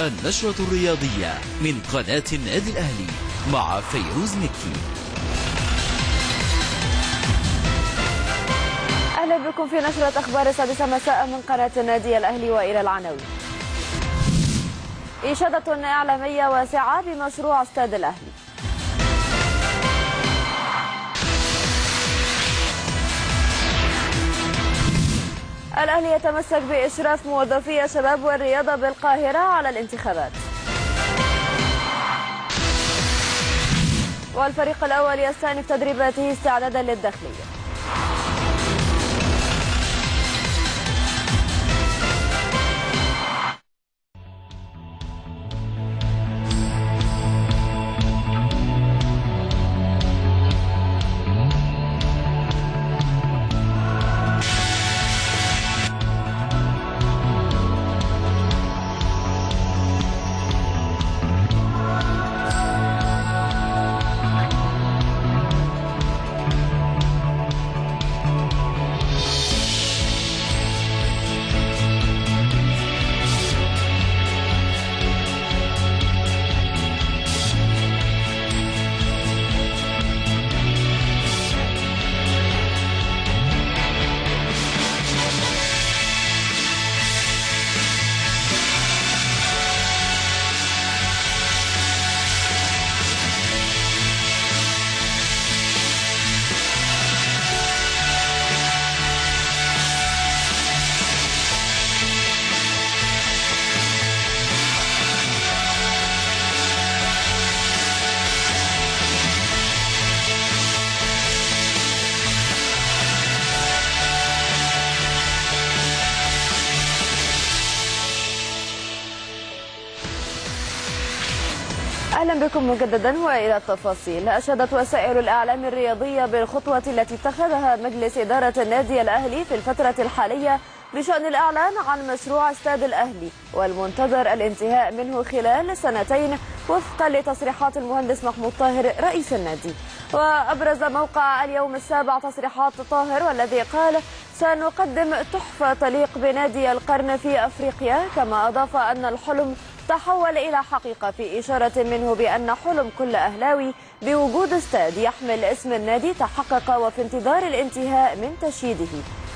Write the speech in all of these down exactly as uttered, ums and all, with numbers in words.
النشرة الرياضية من قناة النادي الأهلي مع فيروز مكي. أهلا بكم في نشرة أخبار السادسة مساء من قناة النادي الأهلي، وإلى العناوين. إشادة إعلامية واسعة بمشروع استاد الأهلي. الأهلي يتمسك بإشراف موظفي الشباب والرياضة بالقاهرة على الانتخابات. والفريق الأول يستأنف تدريباته استعدادا للداخلية. أهلا بكم مجددا وإلى التفاصيل. أشادت وسائل الإعلام الرياضية بالخطوة التي اتخذها مجلس إدارة النادي الأهلي في الفترة الحالية بشأن الإعلان عن مشروع استاد الأهلي والمنتظر الانتهاء منه خلال سنتين وفقا لتصريحات المهندس محمود طاهر رئيس النادي. وأبرز موقع اليوم السابع تصريحات طاهر والذي قال: سنقدم تحفة تليق بنادي القرن في أفريقيا، كما أضاف أن الحلم تحول إلى حقيقة، في إشارة منه بأن حلم كل أهلاوي بوجود استاد يحمل اسم النادي تحقق وفي انتظار الانتهاء من تشييده.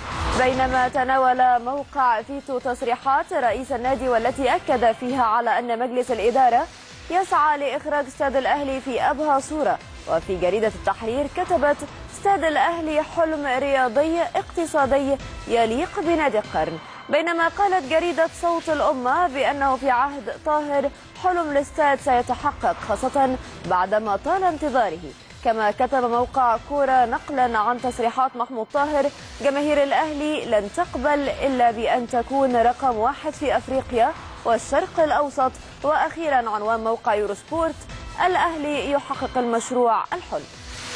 بينما تناول موقع فيتو تصريحات رئيس النادي والتي أكد فيها على أن مجلس الإدارة يسعى لإخراج استاد الأهلي في أبهى صورة. وفي جريدة التحرير كتبت: استاد الأهلي حلم رياضي اقتصادي يليق بنادي القرن. بينما قالت جريدة صوت الأمة بأنه في عهد طاهر حلم الاستاد سيتحقق، خاصة بعدما طال انتظاره. كما كتب موقع كورة نقلا عن تصريحات محمود طاهر: جماهير الأهلي لن تقبل إلا بأن تكون رقم واحد في أفريقيا والشرق الأوسط. وأخيرا عنوان موقع يوروسبورت: الأهلي يحقق المشروع الحلم.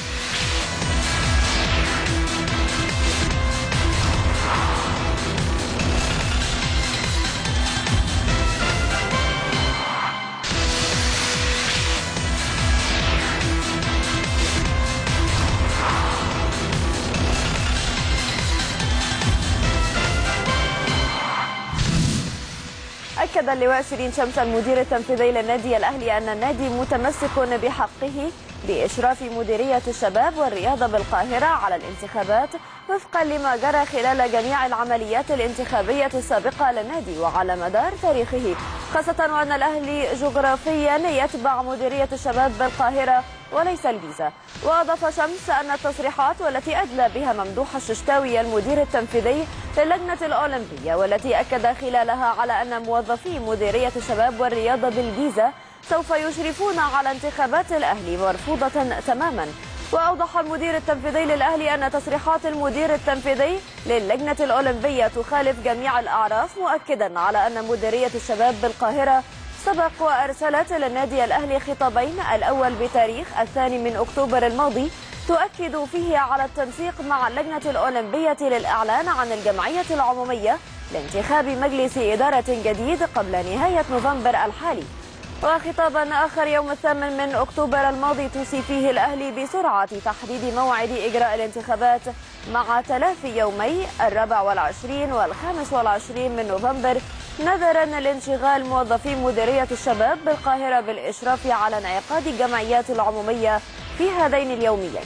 أكد اللواء شيرين شمس المدير التنفيذي للنادي الأهلي أن النادي متمسك بحقه بإشراف مديرية الشباب والرياضة بالقاهرة على الانتخابات وفقا لما جرى خلال جميع العمليات الانتخابية السابقة للنادي وعلى مدار تاريخه، خاصة وأن الأهلي جغرافيا يتبع مديرية الشباب بالقاهرة وليس الجيزة. وأضاف شمس أن التصريحات والتي أدلى بها ممدوح الششتاوي المدير التنفيذي للجنة الأولمبية والتي أكد خلالها على أن موظفي مديرية الشباب والرياضة بالجيزة سوف يشرفون على انتخابات الأهلي مرفوضة تماما. وأوضح المدير التنفيذي للأهلي أن تصريحات المدير التنفيذي للجنة الأولمبية تخالف جميع الأعراف، مؤكدا على أن مديرية الشباب بالقاهرة سبق وأرسلت للنادي الأهلي خطابين، الأول بتاريخ الثاني من أكتوبر الماضي تؤكد فيه على التنسيق مع اللجنة الأولمبية للإعلان عن الجمعية العمومية لانتخاب مجلس إدارة جديد قبل نهاية نوفمبر الحالي. وخطابا آخر يوم الثامن من أكتوبر الماضي توصي فيه الأهلي بسرعة تحديد موعد إجراء الانتخابات مع تلافي يومي الرابع والعشرين والخامس والعشرين من نوفمبر نظرا لانشغال موظفي مديرية الشباب بالقاهرة بالإشراف على انعقاد الجمعيات العمومية في هذين اليومين.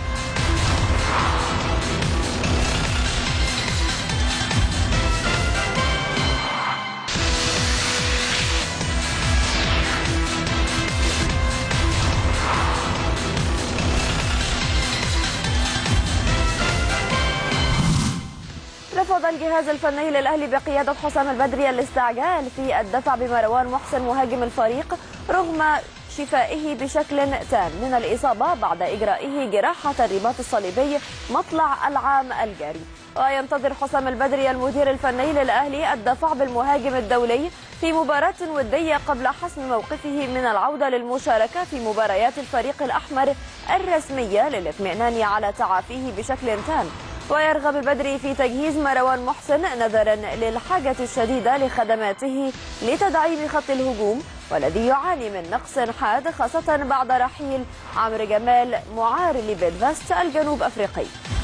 رفض الجهاز الفني للأهلي بقيادة حسام البدري الاستعجال في الدفع بمروان محسن مهاجم الفريق رغم شفائه بشكل تام من الإصابة بعد إجرائه جراحة الرباط الصليبي مطلع العام الجاري. وينتظر حسام البدري المدير الفني للأهلي الدفع بالمهاجم الدولي في مباراة ودية قبل حسم موقفه من العودة للمشاركة في مباريات الفريق الأحمر الرسمية للاطمئنان على تعافيه بشكل تام. ويرغب البدري في تجهيز مروان محسن نظرا للحاجة الشديدة لخدماته لتدعيم خط الهجوم والذي يعاني من نقص حاد خاصة بعد رحيل عمرو جمال معار لبيلفاست الجنوب أفريقي.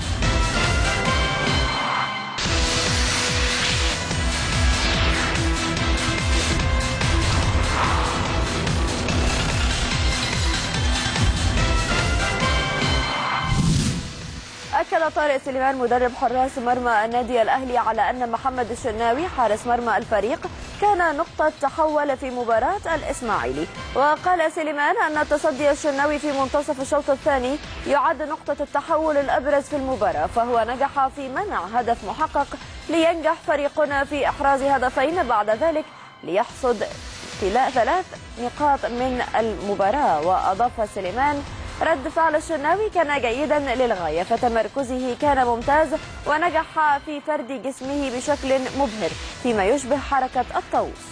أكد طارق سليمان مدرب حراس مرمى النادي الأهلي على أن محمد الشناوي حارس مرمى الفريق كان نقطة تحول في مباراة الإسماعيلي. وقال سليمان أن تصدي الشناوي في منتصف الشوط الثاني يعد نقطة التحول الأبرز في المباراة، فهو نجح في منع هدف محقق لينجح فريقنا في إحراز هدفين بعد ذلك ليحصد ثلاث نقاط من المباراة. وأضاف سليمان رد فعل الشناوي كان جيدا للغاية، فتمركزه كان ممتاز ونجح في فرد جسمه بشكل مبهر فيما يشبه حركة الطاووس.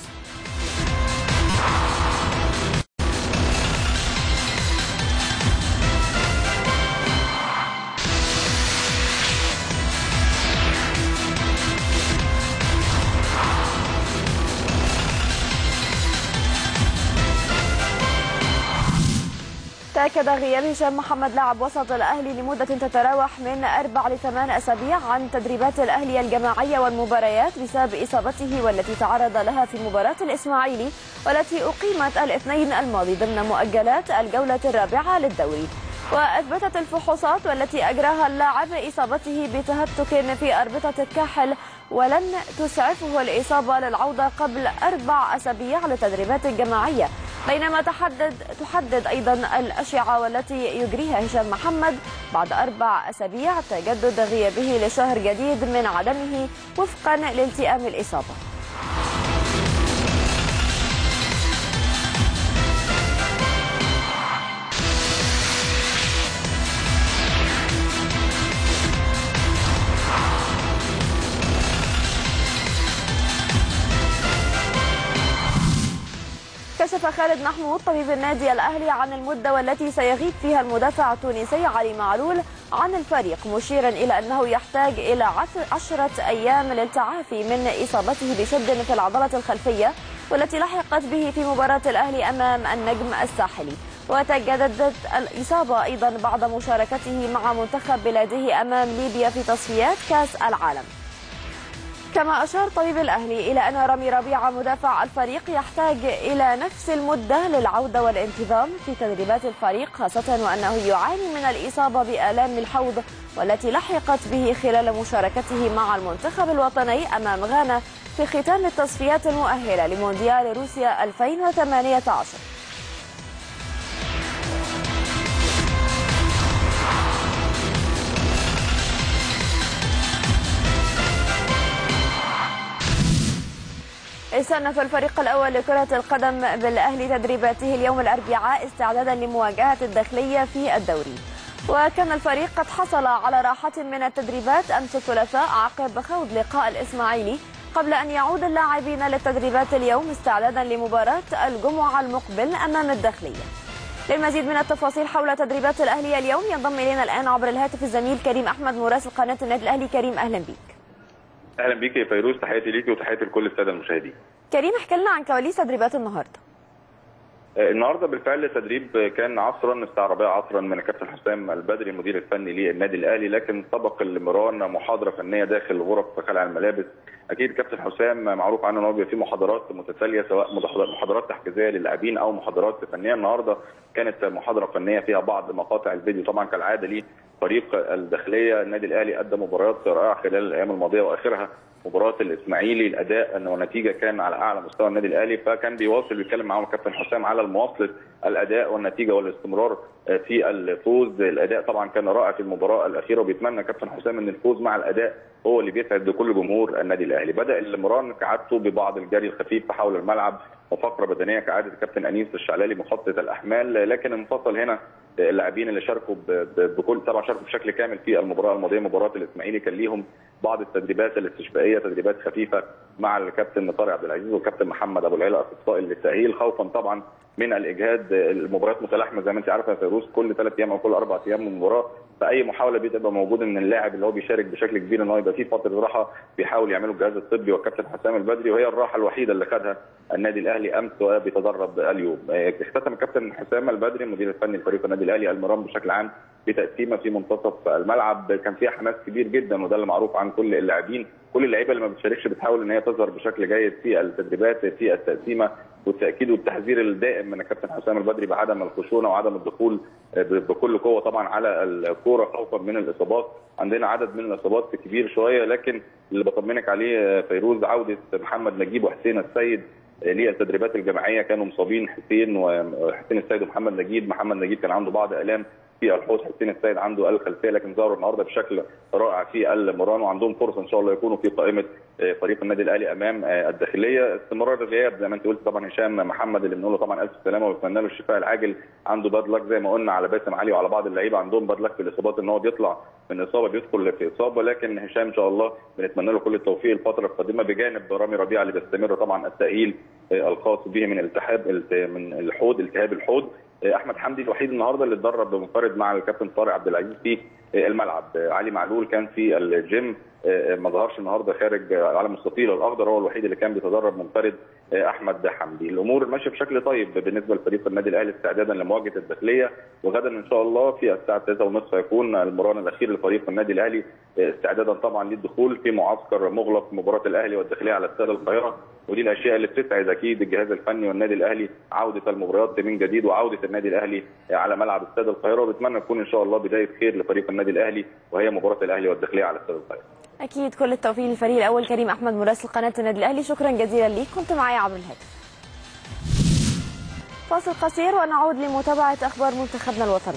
تأكد غياب هشام محمد لاعب وسط الأهلي لمدة تتراوح من أربع لثمان أسابيع عن تدريبات الأهلي الجماعية والمباريات بسبب إصابته والتي تعرض لها في مباراة الإسماعيلي والتي أقيمت الاثنين الماضي ضمن مؤجلات الجولة الرابعة للدوري. وأثبتت الفحوصات والتي أجراها اللاعب إصابته بتهتك في أربطة الكاحل، ولن تسعفه الإصابة للعودة قبل أربع أسابيع للتدريبات الجماعية، بينما تحدد تحدد أيضا الأشعة والتي يجريها هشام محمد بعد أربع أسابيع تجدد غيابه لشهر جديد من عدمه وفقا لالتئام الإصابة. كشف خالد محمود طبيب النادي الأهلي عن المدة والتي سيغيب فيها المدافع التونسي علي معلول عن الفريق، مشيرا إلى أنه يحتاج إلى عشرة أيام للتعافي من إصابته بشد في العضلة الخلفية والتي لحقت به في مباراة الأهلي أمام النجم الساحلي. وتجددت الإصابة أيضا بعد مشاركته مع منتخب بلاده أمام ليبيا في تصفيات كأس العالم. كما أشار طبيب الأهلي إلى أن رامي ربيعة مدافع الفريق يحتاج إلى نفس المدة للعودة والانتظام في تدريبات الفريق، خاصة وأنه يعاني من الإصابة بآلام الحوض والتي لحقت به خلال مشاركته مع المنتخب الوطني أمام غانا في ختام التصفيات المؤهلة لمونديال روسيا ألفين وثمانية عشر. استأنف الفريق الأول لكرة القدم بالأهلي تدريباته اليوم الأربعاء استعدادا لمواجهة الداخلية في الدوري. وكان الفريق قد حصل على راحة من التدريبات أمس الثلاثاء عقب خوض لقاء الإسماعيلي، قبل أن يعود اللاعبين للتدريبات اليوم استعدادا لمباراة الجمعة المقبل أمام الداخلية. للمزيد من التفاصيل حول تدريبات الأهلي اليوم ينضم إلينا الآن عبر الهاتف الزميل كريم أحمد مراسل قناة النادي الأهلي. كريم أهلا بيك. اهلا بيك يا فيروز، تحياتي ليكي وتحياتي لكل الساده المشاهدين. كريم احكي لنا عن كواليس تدريبات النهارده. النهارده بالفعل تدريب كان عصرا استعرابيه عصرا من الكابتن حسام البدري المدير الفني للنادي الاهلي، لكن سبق المران محاضره فنيه داخل غرف خلع الملابس. اكيد كابتن حسام معروف عنه ان هو بيبقى فيه محاضرات متتاليه، سواء محاضرات تحفيزيه للاعبين او محاضرات فنيه. النهارده كانت محاضره فنيه فيها بعض مقاطع الفيديو، طبعا كالعاده ليه فريق الداخليه. النادي الاهلي قدم مباريات رائعه خلال الايام الماضيه واخرها مباراه الاسماعيلي. الاداء والنتيجه كان على اعلى مستوى النادي الاهلي، فكان بيواصل بيتكلم معاهم الكابتن حسام على مواصله الاداء والنتيجه والاستمرار في الفوز. الاداء طبعا كان رائع في المباراه الاخيره، وبيتمنى كابتن حسام ان الفوز مع الاداء هو اللي بيسعد كل جمهور النادي الاهلي. بدا المران كعادته ببعض الجري الخفيف حول الملعب وفقره بدنيه كعاده الكابتن انيس الشعلالي مخطط الاحمال، لكن انفصل هنا اللاعبين اللي شاركوا بكل طبعا شاركوا بشكل كامل في المباراه الماضيه مباراه الاسماعيلي. كان ليهم بعض التدريبات الاستشفائيه، تدريبات خفيفه مع الكابتن طارق عبد العزيز والكابتن محمد ابو العلا اخصائي للتاهيل، خوفا طبعا من الاجهاد. المباريات متلاحمه زي ما انت عارفه يا فيروز، كل ثلاث ايام او كل اربع ايام من مباراه، فاي محاوله بتبقى موجوده ان اللاعب اللي هو بيشارك بشكل كبير ان هو يبقى فيه فتره راحه بيحاول يعمله الجهاز الطبي والكابتن حسام البدري، وهي الراحه الوحيده اللي خدها النادي الاهلي امس وبيتدرب اليوم. اختتم الكابتن حسام البدري المدير الفني لفريق النادي الاهلي المران بشكل عام بتقسيمه في منتصف الملعب كان فيها حماس كبير جدا، وده اللي معروف عن كل اللاعبين. كل اللعيبه اللي ما بتشاركش بتحاول ان هي تظهر بشكل جيد في التدريبات في التقسيمه، والتاكيد والتحذير الدائم من الكابتن حسام البدري بعدم الخشونه وعدم الدخول بكل قوه طبعا على الكوره خوفا من الاصابات. عندنا عدد من الاصابات كبير شويه، لكن اللي بطمنك عليه فيروز عوده محمد نجيب وحسين السيد للتدريبات الجماعيه. كانوا مصابين حسين وحسين السيد ومحمد نجيب. محمد نجيب كان عنده بعض الام في الحوض، حسين السيد عنده الخلفيه، لكن ظهروا النهارده بشكل رائع في المران، وعندهم فرصه ان شاء الله يكونوا في قائمه فريق النادي الاهلي امام الداخليه. استمرار الغياب زي ما انت قلت طبعا هشام محمد اللي بنقول له طبعا الف سلامه ونتمنى له الشفاء العاجل، عنده باد لك زي ما قلنا على باسم علي وعلى بعض اللعيبه عندهم باد لك في الاصابات ان هو بيطلع من اصابه بيدخل في اصابه، لكن هشام ان شاء الله بنتمنى له كل التوفيق الفتره القادمه، بجانب رامي ربيعه اللي بيستمر طبعا التاهيل الخاص به من التهاب من الحوض التهاب الحوض. احمد حمدي الوحيد النهارده اللي اتدرب منفرد مع الكابتن طارق عبد العزيز في الملعب. علي معلول كان في الجيم ما ظهرش النهارده خارج على مستطيل الاخضر، هو الوحيد اللي كان بيتدرب منفرد احمد حمدي. الامور ماشيه بشكل طيب بالنسبه لفريق النادي الاهلي استعدادا لمواجهه الداخليه، وغدا ان شاء الله في الساعه تسعة وثلاثين يكون المران الاخير لفريق النادي الاهلي استعدادا طبعا للدخول في معسكر مغلق مباراه الاهلي والداخليه على استاد القاهره. ودي الاشياء اللي بتسعد اكيد الجهاز الفني والنادي الاهلي، عوده المباريات من جديد وعوده النادي الاهلي على ملعب استاد القاهره، وبتمنى تكون ان شاء الله بدايه خير لفريق النادي الاهلي وهي مباراه الاهلي والداخليه على استاد القاهره. اكيد كل التوفيق للفريق الاول. كريم احمد مراسل قناه النادي الاهلي، شكرا جزيلا ليك، كنت معايا عبر الهاتف. فاصل قصير ونعود لمتابعه اخبار منتخبنا الوطني.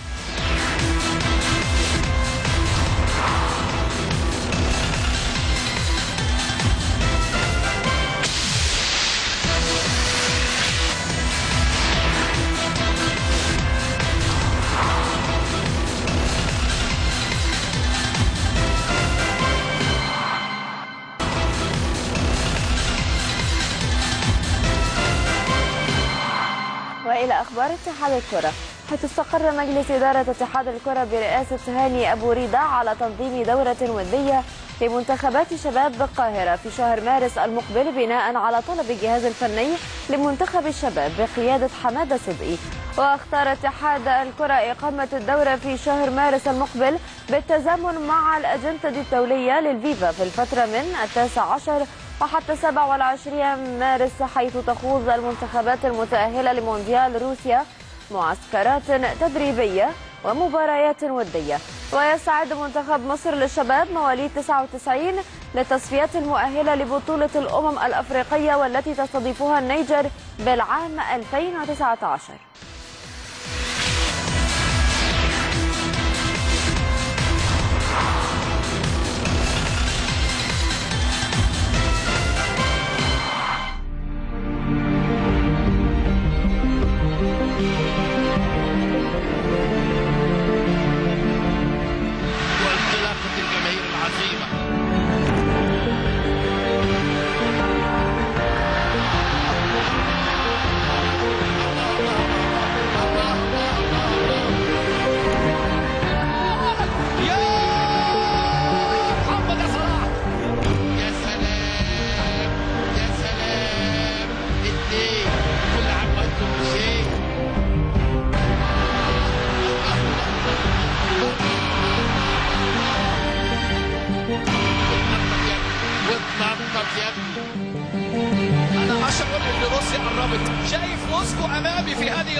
وإلى أخبار اتحاد الكرة، حيث استقر مجلس إدارة اتحاد الكرة برئاسة هاني أبو ريدة على تنظيم دورة ودية لمنتخبات شباب بالقاهرة في شهر مارس المقبل، بناء على طلب الجهاز الفني لمنتخب الشباب بقيادة حمادة صدقي. واختار اتحاد الكرة إقامة الدورة في شهر مارس المقبل بالتزامن مع الأجندة الدولية للفيفا في الفترة من التاسع عشر وحتى سبعة والعشرين مارس، حيث تخوض المنتخبات المتأهلة لمونديال روسيا معسكرات تدريبية ومباريات ودية. ويستعد منتخب مصر للشباب مواليد تسعة وتسعين للتصفيات المؤهلة لبطولة الأمم الأفريقية والتي تستضيفها النيجر بالعام ألفين وتسعة عشر.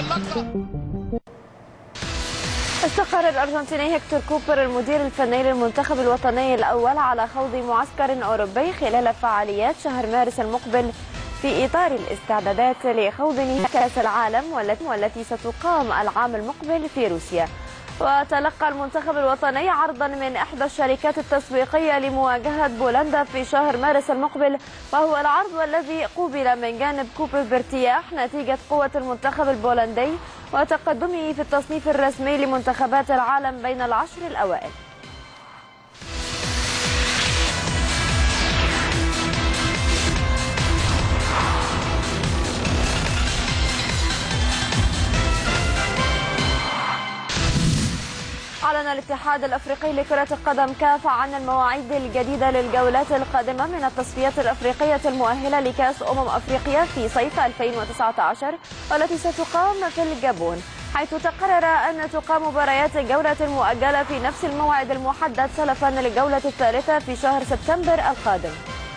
اللقطة. استقر الأرجنتيني هيكتور كوبر المدير الفني للمنتخب الوطني الأول على خوض معسكر أوروبي خلال فعاليات شهر مارس المقبل في إطار الاستعدادات لخوض نهائي كأس العالم والتي ستقام العام المقبل في روسيا. وتلقى المنتخب الوطني عرضا من إحدى الشركات التسويقية لمواجهة بولندا في شهر مارس المقبل، وهو العرض والذي قوبل من جانب كوبر بارتياح نتيجة قوة المنتخب البولندي وتقدمه في التصنيف الرسمي لمنتخبات العالم بين العشر الأوائل. أعلن الاتحاد الأفريقي لكرة القدم كاف عن المواعيد الجديدة للجولات القادمة من التصفيات الأفريقية المؤهلة لكأس أمم أفريقيا في صيف ألفين وتسعة عشر والتي ستقام في الجابون، حيث تقرر أن تقام مباريات الجولة المؤجلة في نفس الموعد المحدد سلفا للجولة الثالثة في شهر سبتمبر القادم.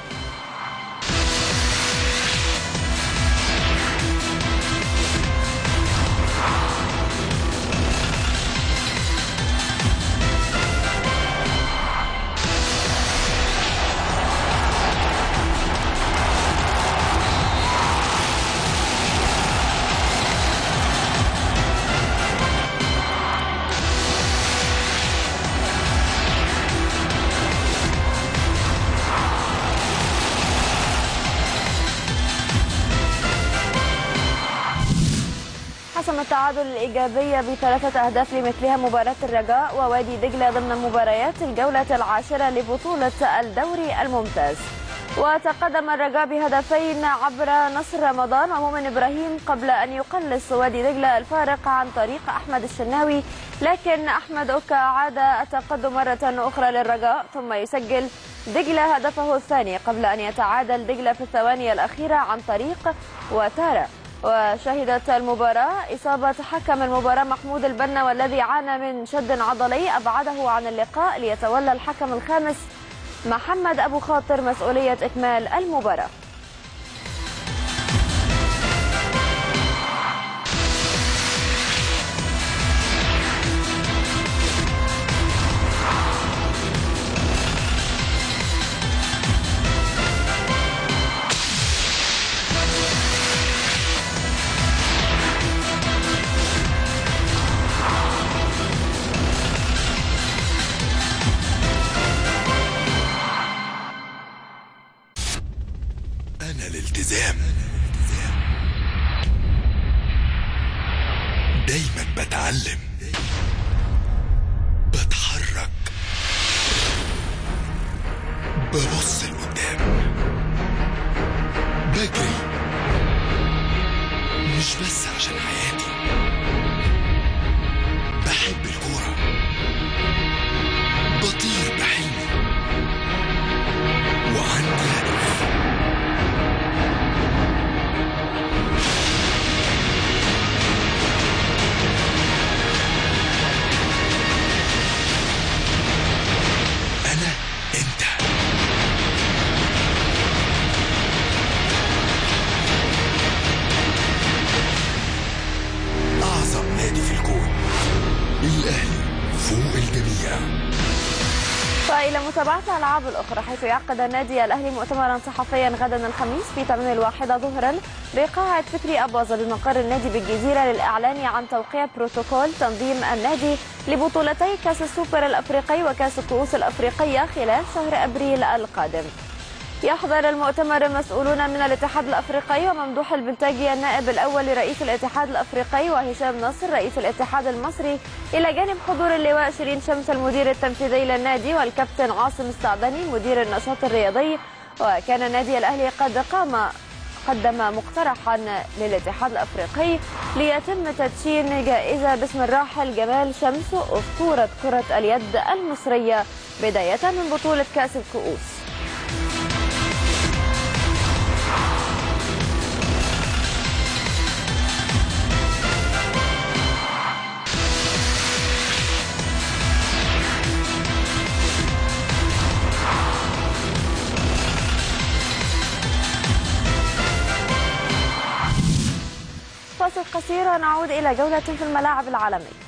حسم التعادل الإيجابي بثلاثة أهداف لمثلها مباراة الرجاء ووادي دجلة ضمن مباريات الجولة العاشرة لبطولة الدوري الممتاز. وتقدم الرجاء بهدفين عبر نصر رمضان ومؤمن إبراهيم قبل أن يقلص وادي دجلة الفارق عن طريق أحمد الشناوي، لكن أحمد أوكا عاد التقدم مرة أخرى للرجاء ثم يسجل دجلة هدفه الثاني قبل أن يتعادل دجلة في الثواني الأخيرة عن طريق وتارا. وشهدت المباراة إصابة حكم المباراة محمود البنا والذي عانى من شد عضلي أبعده عن اللقاء ليتولى الحكم الخامس محمد أبو خاطر مسؤولية إكمال المباراة. الالتزام دايما بتعلم، بتحرك، ببص لقدام، بجري مش بس عشان حياتي، بحب الكورة، بطير بحلمي وعندي هدف. أنا أنت. أعظم نادي في الكون، الأهلي فوق الجميع. وإلى متابعة الألعاب الأخرى، حيث يعقد النادي الأهلي مؤتمرا صحفيا غدا الخميس في تمام الواحدة ظهرا بقاعة فكري أباظة بمقر النادي بالجزيرة للإعلان عن توقيع بروتوكول تنظيم النادي لبطولتي كأس السوبر الأفريقي وكأس الكؤوس الأفريقية خلال شهر أبريل القادم. يحضر المؤتمر مسؤولون من الاتحاد الأفريقي وممدوح البلتاجي النائب الأول لرئيس الاتحاد الأفريقي وهشام نصر رئيس الاتحاد المصري، إلى جانب حضور اللواء شيرين شمس المدير التنفيذي للنادي والكابتن عاصم السعدني مدير النشاط الرياضي. وكان النادي الأهلي قد قام قدم مقترحا للاتحاد الأفريقي ليتم تدشين جائزة باسم الراحل جمال شمس أسطورة كرة اليد المصرية بداية من بطولة كأس الكؤوس. فاصل قصير قصيرة نعود إلى جولة في الملاعب العالمية.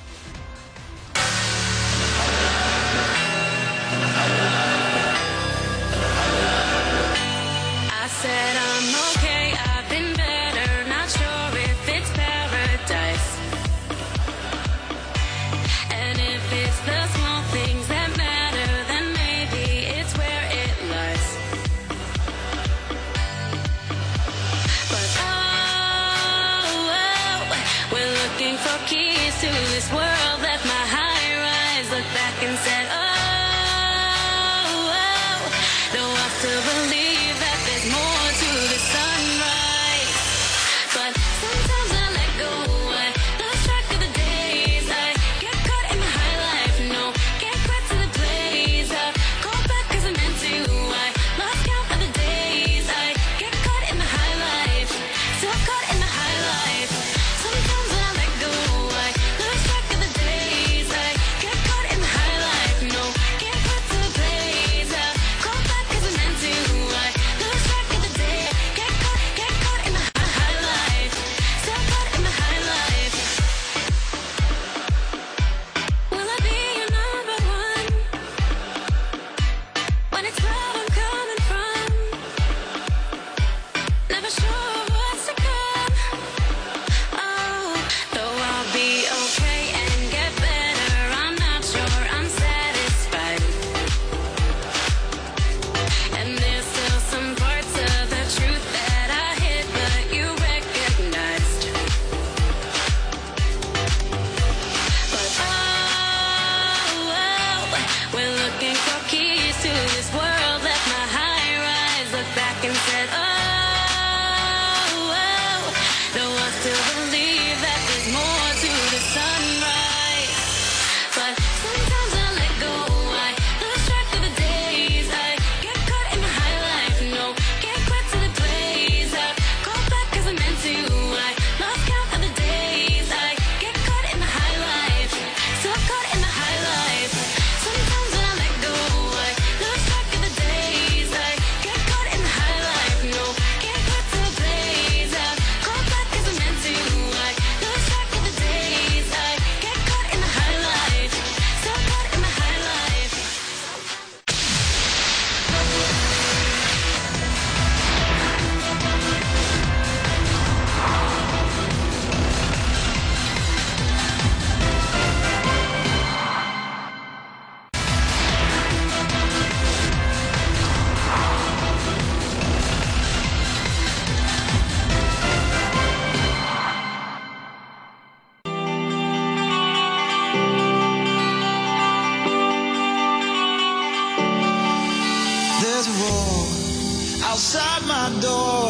outside my door.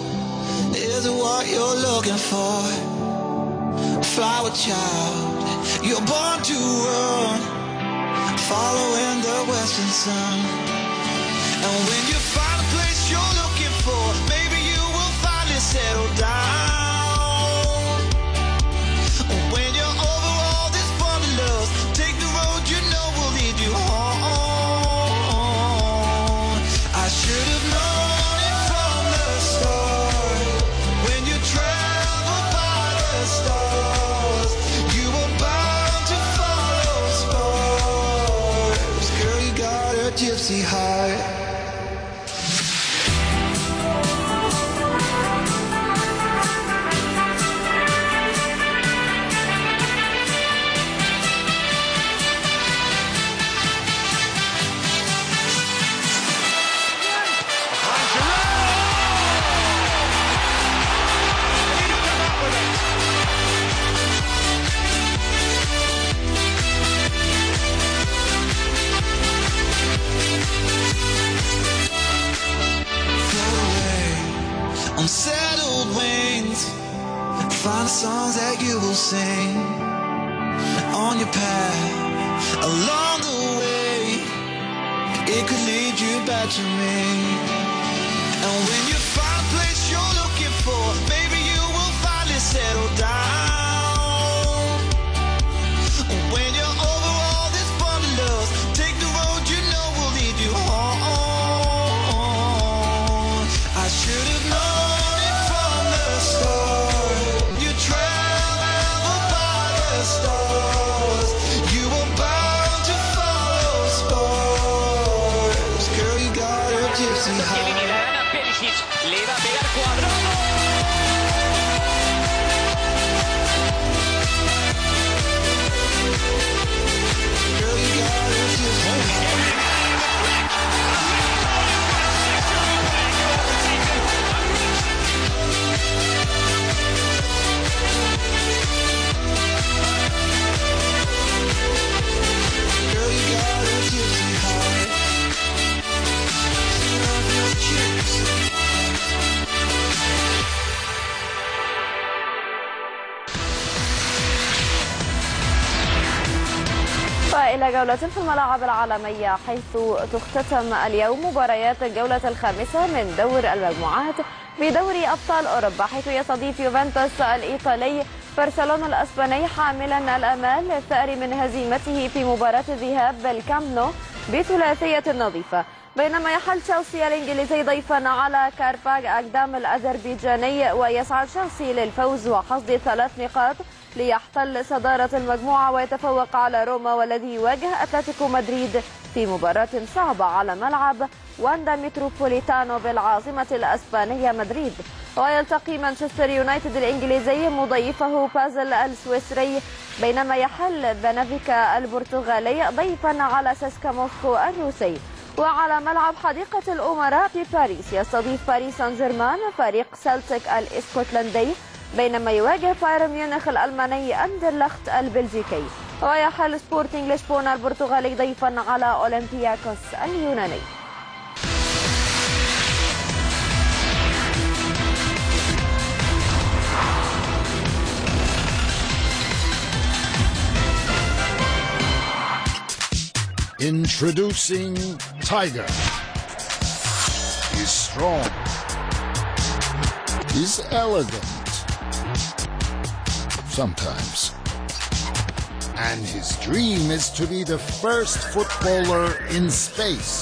Is it what you're looking for? Flower child, you're born to run, following the western sun. And when you find a place you're looking for, maybe you will finally settle down. When you're over all this wanderlust, take the road you know will lead you home. I should have known it from the start. When you travel by the stars, you were bound to follow stars. Girl, you got a gypsy heart. Unsettled wings, find the songs that you will sing. On your path, along the way, it could lead you back to me. And when you find a place you're looking for, maybe you will finally settle down. When you're over all this wanderlust, take the road you know will lead you home. I should have known. You travel وإلى جولة في الملاعب العالمية، حيث تختتم اليوم مباريات الجولة الخامسة من دور المجموعات في دوري أبطال أوروبا، حيث يستضيف يوفنتوس الإيطالي برشلونة الأسباني حاملا الأمال الثأر من هزيمته في مباراة الذهاب بالكامب نو بثلاثية نظيفة، بينما يحل تشيلسي الإنجليزي ضيفا على كارباغ أقدام الأذربيجاني، ويسعى تشيلسي للفوز وحصد ثلاث نقاط ليحتل صدارة المجموعة ويتفوق على روما، والذي يواجه أتلتيكو مدريد في مباراة صعبة على ملعب واندا متروبوليتانو بالعاصمة الأسبانية مدريد. ويلتقي مانشستر يونايتد الإنجليزي مضيفه بازل السويسري، بينما يحل بنفيكا البرتغالي ضيفا على سيسكا موسكو الروسي. وعلى ملعب حديقة الأمراء في باريس يستضيف باريس سان جيرمان فريق سلتيك الاسكتلندي، بينما يواجه بايرن ميونخ الألماني أندرلخت البلجيكي. ويحل سبورتينغ لشبونة البرتغالي ضيفا على أولمبياكوس اليوناني. Introducing Tiger. He's strong. He's elegant. Sometimes. And his dream is to be the first footballer in space.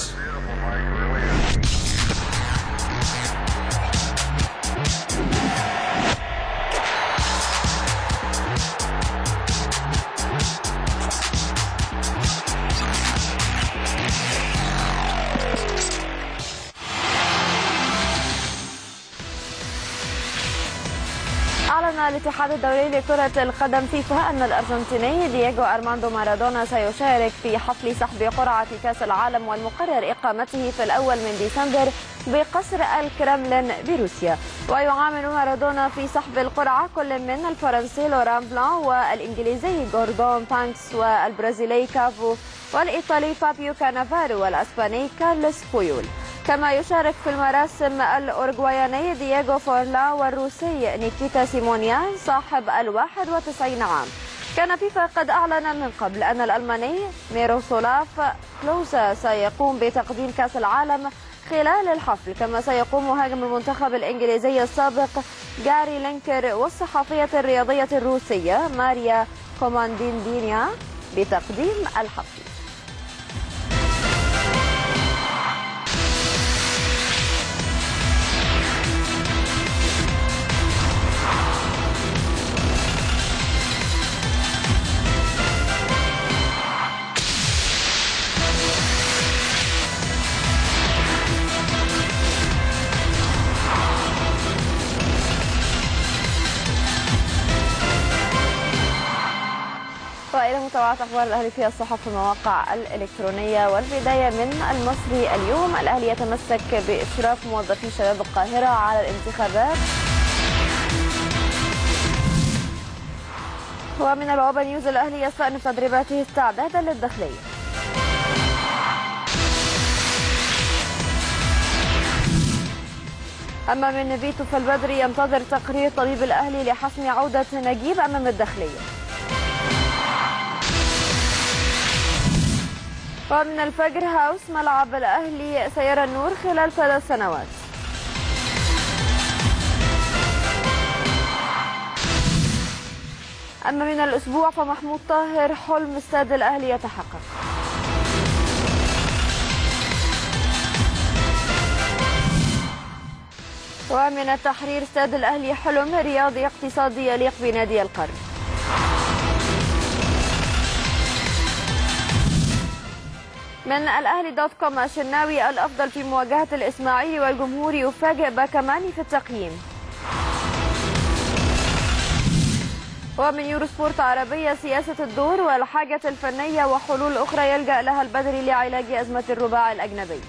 أعلن الاتحاد الدولي لكرة القدم فيفا أن الأرجنتيني دييغو أرماندو مارادونا سيشارك في حفل سحب قرعة كأس العالم، والمقرر إقامته في الأول من ديسمبر بقصر الكرملين بروسيا. ويعامل مارادونا في سحب القرعة كل من الفرنسي لوران بلان والإنجليزي جوردون بانكس والبرازيلي كافو والإيطالي فابيو كانافارو والأسباني كارلوس بويول. كما يشارك في المراسم الأورجواياني دييغو فورلا والروسي نيكيتا سيمونيان صاحب الواحد وتسعين عام. كان فيفا قد أعلن من قبل أن الألماني ميروسولاف كلوزا سيقوم بتقديم كأس العالم خلال الحفل، كما سيقوم مهاجم المنتخب الإنجليزي السابق جاري لينكر والصحفية الرياضية الروسية ماريا كومانديندينيا بتقديم الحفل. وإلى متابعة أخبار الأهلي في الصحف والمواقع الإلكترونية، والبداية من المصري اليوم. الأهلي يتمسك بإشراف موظفي شباب القاهرة على الانتخابات. ومن البوابة نيوز الأهلي يستأنف تدريباته استعدادا للداخلية. أما من فيتو فالبدري ينتظر تقرير طبيب الأهلي لحسم عودة نجيب أمام الداخلية. ومن الفجر هاوس ملعب الأهلي سيرى النور خلال ثلاث سنوات. أما من الأسبوع فمحمود طاهر حلم استاد الأهلي يتحقق. ومن التحرير استاد الأهلي حلم رياضي اقتصادي يليق بنادي القرن. من الأهلي دوت كوم الشناوي الأفضل في مواجهة الإسماعيلي والجمهور يفاجئ باكماني في التقييم. ومن يورو سبورت عربية سياسة الدور والحاجة الفنية وحلول أخرى يلجأ لها البدري لعلاج أزمة الرباع الأجنبي.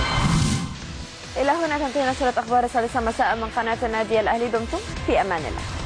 إلى هنا تنتهي نشرة أخبار السادسة مساء من قناة النادي الأهلي. دمتم في أمان الله.